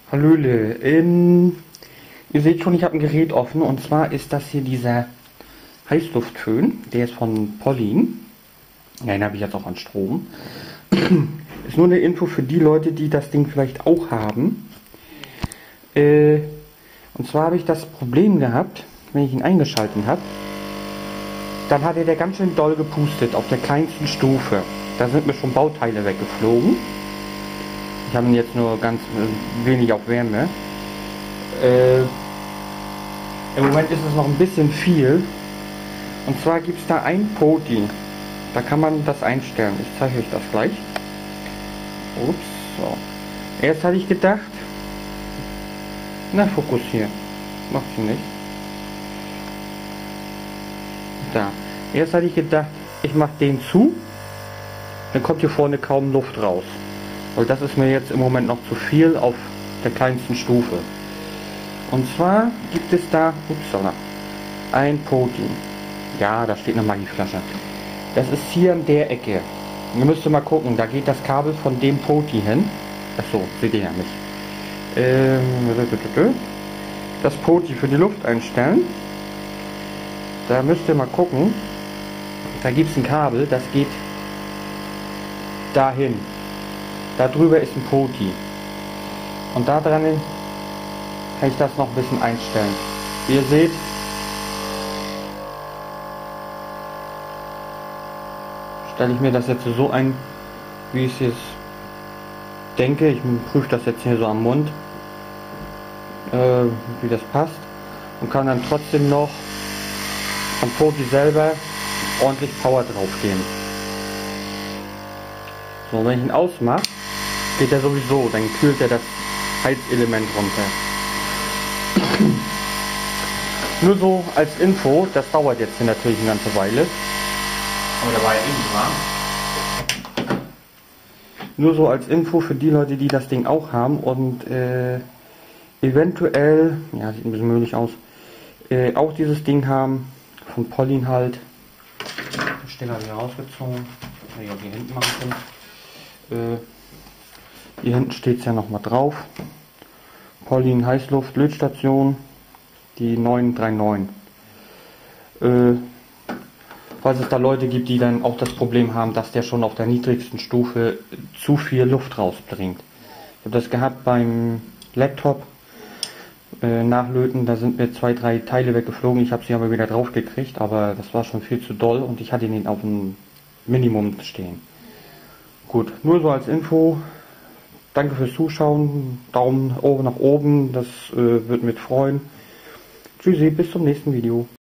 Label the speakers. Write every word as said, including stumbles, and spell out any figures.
Speaker 1: Hallöle, ähm, ihr seht schon, ich habe ein Gerät offen und zwar ist das hier dieser Heißluftföhn, der ist von Pollin. Ja, den habe ich jetzt auch an Strom. Ist nur eine Info für die Leute, die das Ding vielleicht auch haben. Äh, und zwar habe ich das Problem gehabt, wenn ich ihn eingeschaltet habe, dann hat er der ganz schön doll gepustet auf der kleinsten Stufe. Da sind mir schon Bauteile weggeflogen. Ich habe ihn jetzt nur ganz wenig auf Wärme. Äh, Im Moment ist es noch ein bisschen viel. Und zwar gibt es da ein Poti. Da kann man das einstellen. Ich zeige euch das gleich. Ups, so. Erst hatte ich gedacht, na fokussieren. Macht sie nicht. Da. Erst hatte ich gedacht, ich mache den zu. Dann kommt hier vorne kaum Luft raus. Weil das ist mir jetzt im Moment noch zu viel auf der kleinsten Stufe. Und zwar gibt es da, upsala, ein Poti. Ja, da steht eine Maggi-Flasche. Das ist hier in der Ecke. Ihr müsst mal gucken, da geht das Kabel von dem Poti hin. Achso, seht ihr ja nicht. Ähm, das Poti für die Luft einstellen. Da müsst ihr mal gucken. Da gibt es ein Kabel, das geht dahin. Da drüber ist ein Poti. Und da dran kann ich das noch ein bisschen einstellen. Wie ihr seht, stelle ich mir das jetzt so ein, wie ich es jetzt denke. Ich prüfe das jetzt hier so am Mund, äh, wie das passt. Und kann dann trotzdem noch am Poti selber ordentlich Power drauf geben. So, wenn ich ihn ausmache, geht er sowieso, dann kühlt er das Heizelement runter. Nur so als Info, das dauert jetzt hier natürlich eine ganze Weile.
Speaker 2: Aber da war ja eh nicht warm.
Speaker 1: Nur so als Info für die Leute, die das Ding auch haben und äh, eventuell, ja, sieht ein bisschen möglich aus, äh, auch dieses Ding haben, von Pollin halt. Den Stecker habe ich rausgezogen, hätte ich auch hier hinten machen können. Äh, hier hinten steht es ja nochmal drauf. Pollin Heißluft Lötstation, die neun drei neun. Äh, falls es da Leute gibt, die dann auch das Problem haben, dass der schon auf der niedrigsten Stufe zu viel Luft rausbringt. Ich habe das gehabt beim Laptop äh, nachlöten, da sind mir zwei, drei Teile weggeflogen. Ich habe sie aber wieder drauf gekriegt, aber das war schon viel zu doll und ich hatte ihn auf dem Minimum stehen. Gut, nur so als Info. Danke fürs Zuschauen. Daumen oben nach oben, das äh, würde mich freuen. Tschüssi, bis zum nächsten Video.